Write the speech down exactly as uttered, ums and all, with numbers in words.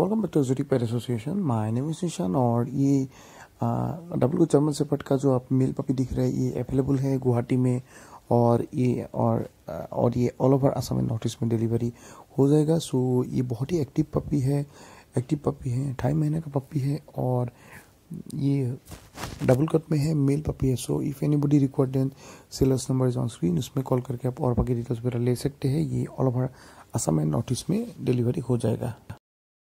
Welcome back to जुटी pet association. My name is Nishan और ये डब्ल्यू जर्मन शेफर्ड का जो आप मेल पपी दिख रहा है ये अवेलेबल है गुवाहाटी में और ये और आ, और ये all over Assam and North East में डिलीवरी हो जाएगा। सो ये बहुत ही एक्टिव पपी है एक्टिव पपी है ढाई महीने का पपी है और ये डबल कट में है, मेल पपी है। So if anybody required then sellers number is on screen, उसमें कॉल करके आप और बाकी डिटेल्स वगैरह ले सकते हैं। ये all over Assam and North East में डिलीवरी हो जाएगा।